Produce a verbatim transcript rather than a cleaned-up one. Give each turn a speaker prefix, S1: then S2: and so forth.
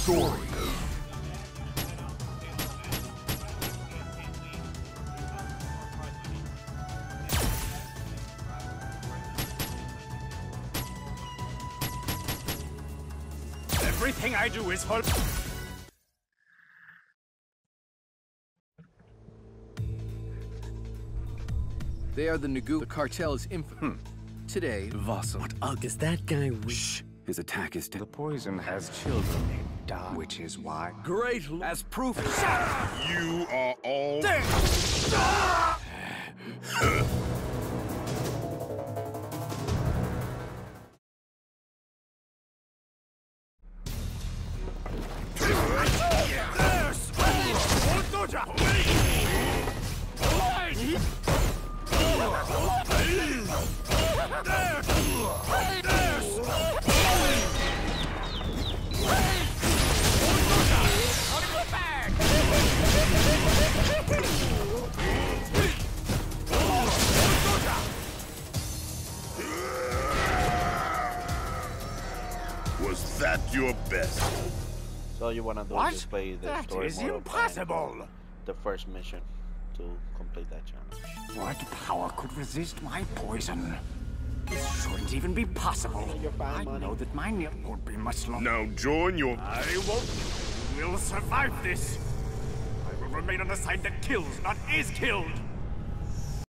S1: story.
S2: Everything I do is for...
S3: They are the Nagu. The cartel is inf- hmm. Today,
S4: Vassal.
S5: What ugh is that guy?
S4: Shh. His attack is...
S2: The poison has children named Dar, which is why...
S5: Great.
S3: as proof.
S1: You are all... Was that your best?
S6: So you wanna do
S2: What?
S6: is play the
S2: That
S6: story
S2: is
S6: mode of
S2: impossible!
S6: the first mission to complete that challenge.
S2: What power could resist my poison? This shouldn't even be possible.
S6: You're fine,
S2: I
S6: money.
S2: know that my nip won't be much longer.
S1: Now join your...
S2: I won't. Will survive this. I will remain on the side that kills, not is killed.